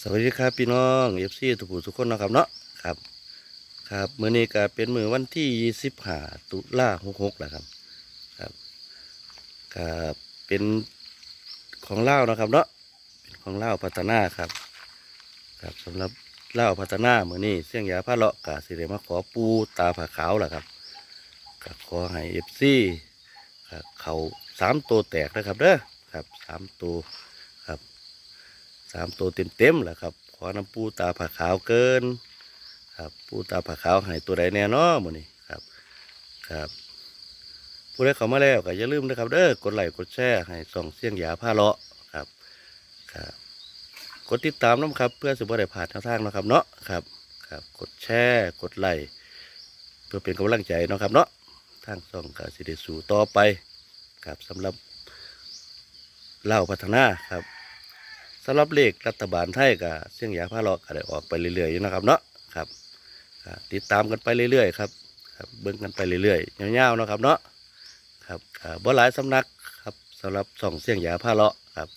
สวัสดีครับพี่น้องFCทุกผู้ทุกคนนะครับเนาะครับครับมื้อนี้ก็เป็นมื้อวันที่25ตุลา66แหละครับครับก็เป็นของลาวนะครับเนาะเป็นของลาวพัฒนาครับครับสำหรับลาวพัฒนามื้อนี้เสี่ยงยาพาเลาะก็สิได้มาขอปูตาผาขาวแหละครับก็ขอให้ FC ครับเขา3ตัวแตกนะครับเด้อครับ3ตัวครับ3ตัวเต็มๆแหละครับขอน้ำปูตาผาขาวเกินครับปูตาผาขาวให้ตัวใดแน่นอนมื้อนี้ครับครับผู้ใดเข้ามาแล้วก็อย่าลืมนะครับเด้อกดไลค์กดแชร์ให้ส่องเสี่ยงยาพาเลาะครับครับกดติดตามน้ำครับเพื่อสิบ่ได้พลาดทางนะครับเนาะครับครับกดแชร์กดไลค์เพื่อเป็นกำลังใจเนาะครับเนาะทางส่องก็สิได้สู่ต่อไปครับสำหรับเล่าพัฒนาครับสำหรับเลขรัฐบาลไทยกับเสี่ยงยาพาเลาะก็ได้ออกไปเรื่อยๆอยู่นะครับเนาะครับติดตามกันไปเรื่อยๆครับครับเบิ่งกันไปเรื่อยๆยาวๆนะครับเนาะครับบ่หลายสำนักครับสำหรับส่องเสี่ยงยาพาเลาะครับ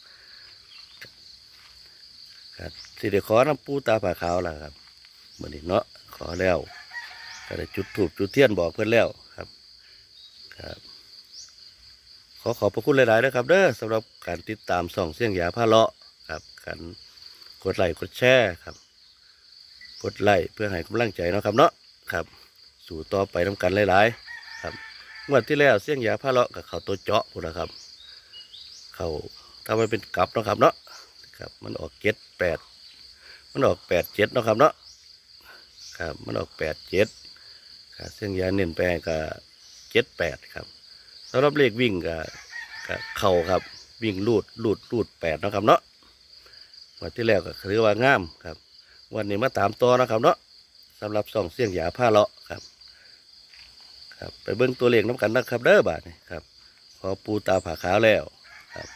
ครับสิได้ขอน้ำปูตาผาขาวล่ะครับมื้อนี้เนาะขอแล้วก็ได้จุดธูปจุดเทียนบอกเพิ่นแล้วครับครับขอบพระคุณหลายๆนะครับเด้อสำหรับการติดตามส่องเสี่ยงยาพาเลาะครับการกดไลค์กดแชร์ครับกดไลค์เพื่อให้กำลังใจเนาะครับเนาะครับสู่ต่อไปน้ำกันหลายๆครับงวดที่แล้วเสี่ยงยาพาเลาะกับเขาตัวเจาะพุ่นนะครับเขาทำให้เป็นกลับเนาะครับเนาะครับมันออก78มันออก87เนาะครับเนาะครับมันออก87ครับเสี่ยงยาเน้นไปกับ78ครับสำหรับเลขวิ่งกับเข่าครับวิ่งลูด8เนาะครับเนาะวันที่แล้วก็ถือว่างามครับวันนี้มาตามต่อนะครับเนาะสำหรับส่องเสี่ยงยาผ้าเลาะครับครับไปเบิ้งตัวเลขน้ำกันนะครับเด้อบาทนี่ครับพอปูตาผาขาวแล้วครับ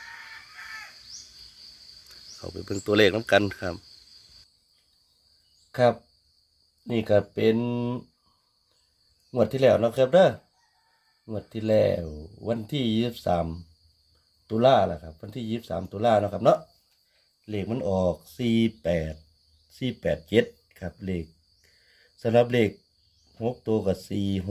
เขาไปเบิ้งตัวเลขน้ำกันครับครับนี่ก็เป็นงวดที่แล้วนะครับเด้องวดที่แล้ววันที่23ตุลาแหละครับวันที่23ตุลาเนาะครับเนาะเลขมันออก487ครับเลขสำหรับเลข6ตัวกับ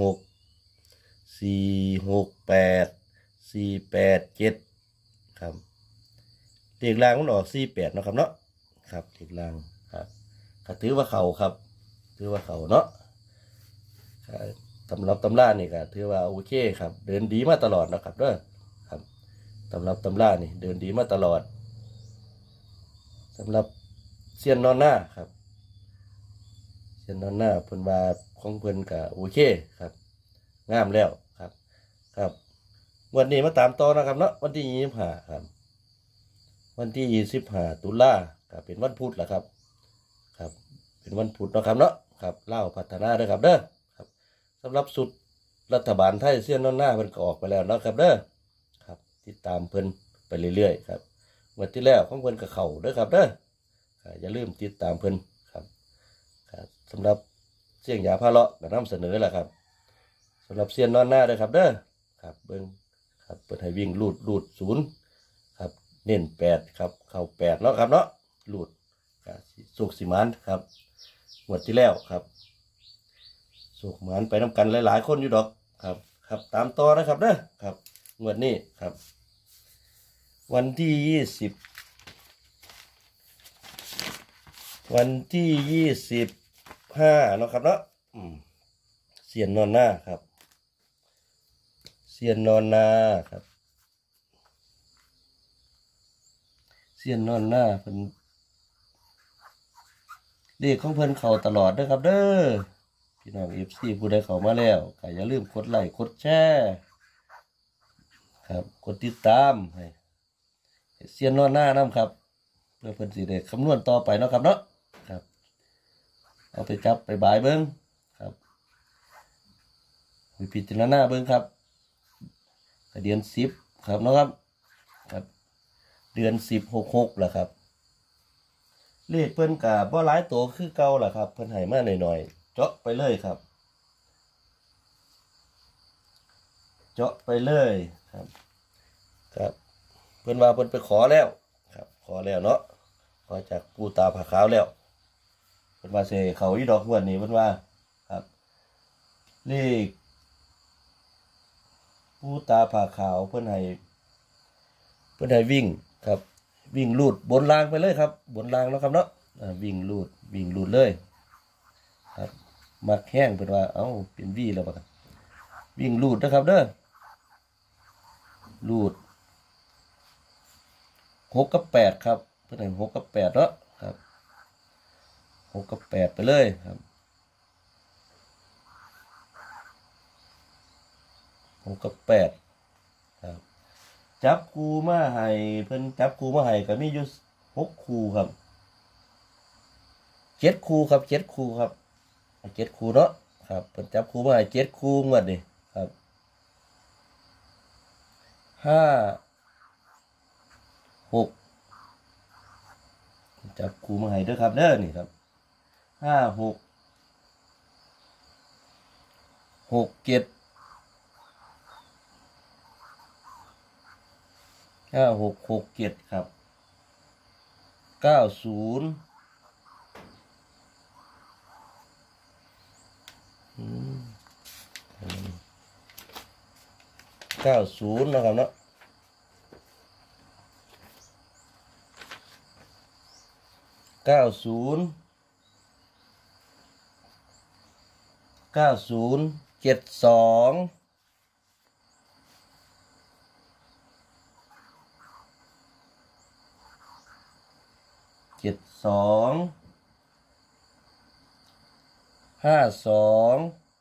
46 468 487ครับเลขล่างมันออก48เนาะครับเนาะครับเลขล่างครับก็ถือว่าเขาครับถือว่าเขาเนาะสำหรับตำรานี่ก็ถือว่าโอเคครับเดินดีมาตลอดนะครับเด้อครับสำหรับตำรานี่เดินดีมาตลอดสำหรับเซียนนอนหน้าครับเซียนนอนหน้าเพิ่นว่าของเพิ่นก็โอเคครับงามแล้วครับครับวันนี้มาตามต่อนะครับเนาะวันที่25ครับวันที่25ตุลาก็เป็นวันพุธแหละครับครับเป็นวันพุธเนาะครับเนาะครับเล่าพัฒนาด้วยครับเด้อครับสำหรับสุดรัฐบาลไทยเซียนนอนหน้าเพิ่นก็ออกไปแล้วนะครับเด้อครับติดตามเพิ่นไปเรื่อยๆครับวันที่แล้วของเพิ่นก็เข้าเด้อครับเด้ออย่าลืมติดตามเพิ่นครับสำหรับเสี่ยงยาพาเลาะก็นำเสนอแหละครับสำหรับเซียนนอนหน้าด้วยครับเด้อครับเบิ่งครับเปิดให้วิ่งลูด0ครับเน้น8ครับเข้า8เนาะครับเนาะลูดสุกสิมานครับงวดที่แล้วครับสุกหมานไปนำกันหลายๆคนอยู่ดอกครับครับตามต่อนะครับเด้อครับงวดนี้ครับวันที่25เนาะครับเนาะเสียนนอนหน้าครับเสียนนอนหน้าครับเสียนนอนหน้าเพิ่นเลขของเพิ่นเข้าตลอดนะครับเด้อพี่น้อง FC ผู้ใดเข้ามาแล้วก็อย่าลืมกดไลค์กดแชร์ครับกดติดตามให้เสียนนอนหน้านำครับเพื่อเพิ่นสิได้คำนวณต่อไปเนาะครับเนาะครับเอาไปจับไปบายเบิ้งครับพิจารณาเบิ้งครับเดือน10ครับนะครับครับเดือน10 66แหละครับเลขเพิ่นกะบ่หลายตัวคือเก่าล่ะครับเพิ่นให้มาหน่อยๆเจาะไปเลยครับเจาะไปเลยครับครับเพิ่นว่าเพิ่นไปขอแล้วครับขอแล้วเนาะขอจากปูตาผาขาวแล้วเป็นว่าเสเขาอีดอกงวดนี้เป็นว่าครับเลขปูตาผาขาวเพื่อนให้วิ่งครับวิ่งลูดบนรางไปเลยครับบนรางแล้วครับเนาะวิ่งลูดเลยครับมักแห้งเป็นว่าเป็นวี่แล้วครับวิ่งลูดนะครับเด้อลูด6 กับ 8ครับเพื่อนให้6 กับ 8เนาะครับ6 กับ 8ไปเลยครับ6 กับ 8ครับจับคูมาให้เพิ่นจับคูมาให้ก็มีอยู่6 คูครับ7 คูครับ7 คูครับ7 คูเนาะครับเพิ่นจับคูมาให้7 คูงวดนี่ครับ5 6จับคูมาให้เด้อครับเด้อนี่ครับ5 6 7 ครับ90 นะครับเนาะ90 72 52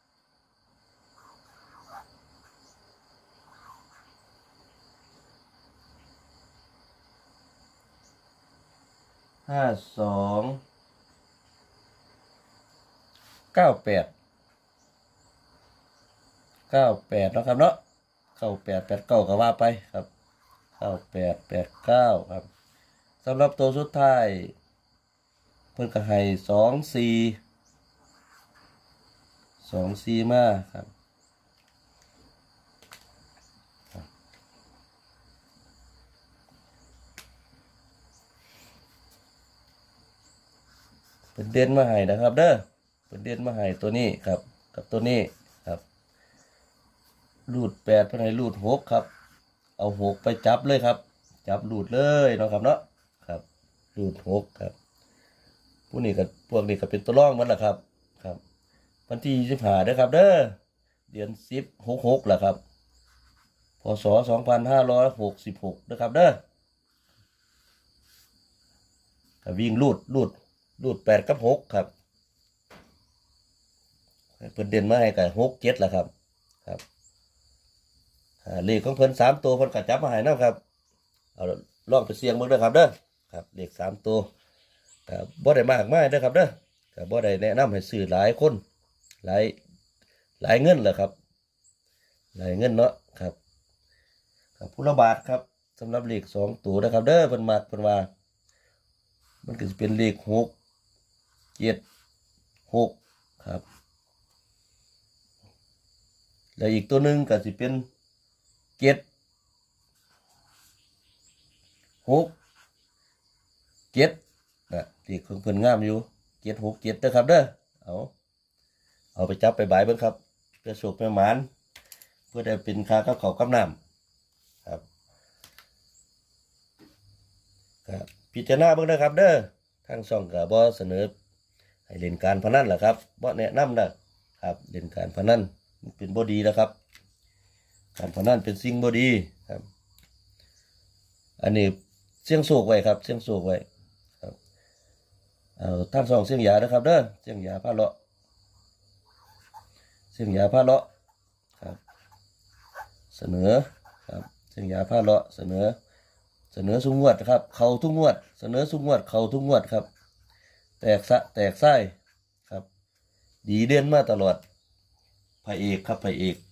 98นะครับเนาะ98 89ก็ว่าไปครับ98 89ครับสำหรับตัวสุดท้ายเพิ่นก็ให้24มาครับเป็นเด่นมาให้นะครับเด้อเป็นเด่นมาให้ตัวนี้ครับกับตัวนี้ครับรูด8เพิ่นให้รูด6ครับเอา6ไปจับเลยครับจับรูดเลยเนาะครับเนาะครับรูด6ครับพวกนี้ก็เป็นตัวรองมันแหละครับครับวันที่25เด้อครับเด้อเดือน10 66แหละครับพศ2566นะครับเด้อก็วิ่งรูด8 กับ 6ครับเพิ่นเด่นมาให้กับ6 7แหละครับครับเลขของเพิ่น3 ตัวเพิ่นก็จับมาให้นำครับเอาลองไปเสี่ยงเบิ่งเด้อครับเด้อครับเลข3 ตัวก็บ่ได้มากมายเด้อครับเด้อก็บ่ได้แนะนำให้ซื้อหลายคนหลายเงินแหละครับหลายเงินเนาะครับผู้ละบาทครับสำหรับเลข2 ตัวนะครับเด้อเพิ่นมักเพิ่นว่ามันก็สิเป็นเลข6 7 6ครับแล้วอีกตัวหนึ่งก็สิเป็น7 6 7นะที่เพิ่นงามอยู่7 6 7นะครับเด้อเอาไปจับไปบายเบิ่งครับเพื่อโชคเพื่อหมานเพื่อได้เป็นค่ากับข้าวกับน้ำครับพิจารณาเบิ่งนะครับเด้อทางช่องก็บ่เสนอให้เล่นการพนันแหละครับบ่แนะนำนะครับเล่นการพนันเป็นบ่ดีนะครับการพนันเป็นสิ่งบ่ดีครับอันนี้เสี่ยงโชคไว้ครับเสี่ยงโชคไว้ครับทางช่องเสี่ยงยานะครับเด้อเสี่ยงยาพาเลาะเสี่ยงยาพาเลาะครับเสนอครับเสี่ยงยาพาเลาะเสนอสุงวดครับเขาทุกงวดเสนอสุงวดเขาทุกงวดครับแตกไส้ครับดีเด่นมาตลอดพระเอกครับพระเอก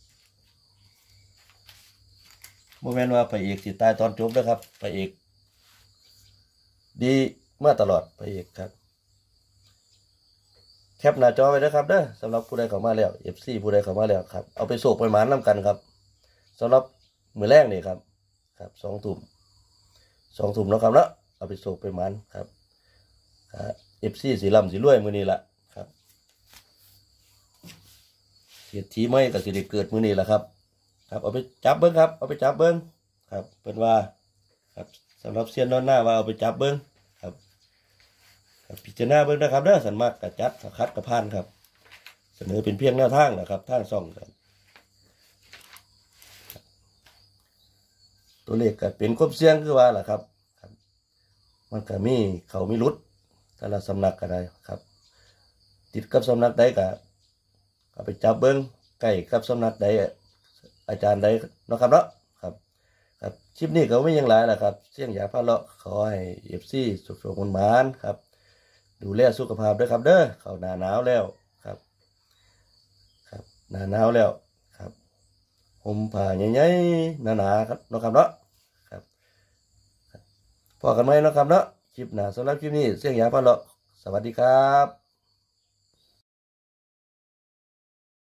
โมเมนต์ว่าพระเอกสิตายตอนจบนะครับพระเอกดีมาตลอดพระเอกครับแคปหน้าจอไว้นะครับเด้อสำหรับผู้ใดเข้ามาแล้ว FC ผู้ใดเข้ามาแล้วครับเอาไปโศกไปหมานน้ำกันครับสำหรับมื้อแรกนี่ครับ2 ทุ่มแล้วครับเนาะเอาไปโศกไปมันครับFC สีลำสีรวยมื้อนี้ละครับเศรษฐีไม่ก็สิได้เกิดมื้อนี้ละครับครับเอาไปจับเบิ้งครับเอาไปจับเบิ้งครับเป็นว่าครับสำหรับเซียนนอนหน้าว่าเอาไปจับเบิ้งครับครับพิจารณาเบิ้งนะครับเด้อสันมากกระจัดกระคัดกระพานครับเสนอเป็นเพียงแนวทางนะครับทางซ่องครับตัวเลขก็เป็นครบเสียงคือว่าล่ะครับครับมันก็มีเขามีรุดแต่ละสำนักก็ได้ครับติดกับสำนักใดก็เอาไปจับเบิ้งใกล้กับสำนักใดอาจารย์ใดนะครับเนาะครับครับคลิปนี้ก็ไม่ยังหลายแหละครับเสี่ยงอยากพาเลาะขอให้FCสุขๆหวานๆครับดูแลสุขภาพด้วยครับเด้อเข้าหน้าหนาวแล้วครับครับหน้าหนาวแล้วครับห่มผ้าใหญ่ๆหนาๆครับเนาะครับเนาะครับพอกันไหมเนาะครับเนาะคลิปหน้าสำหรับคลิปนี้เสี่ยงอยากพาเลาะสวัสดีครับ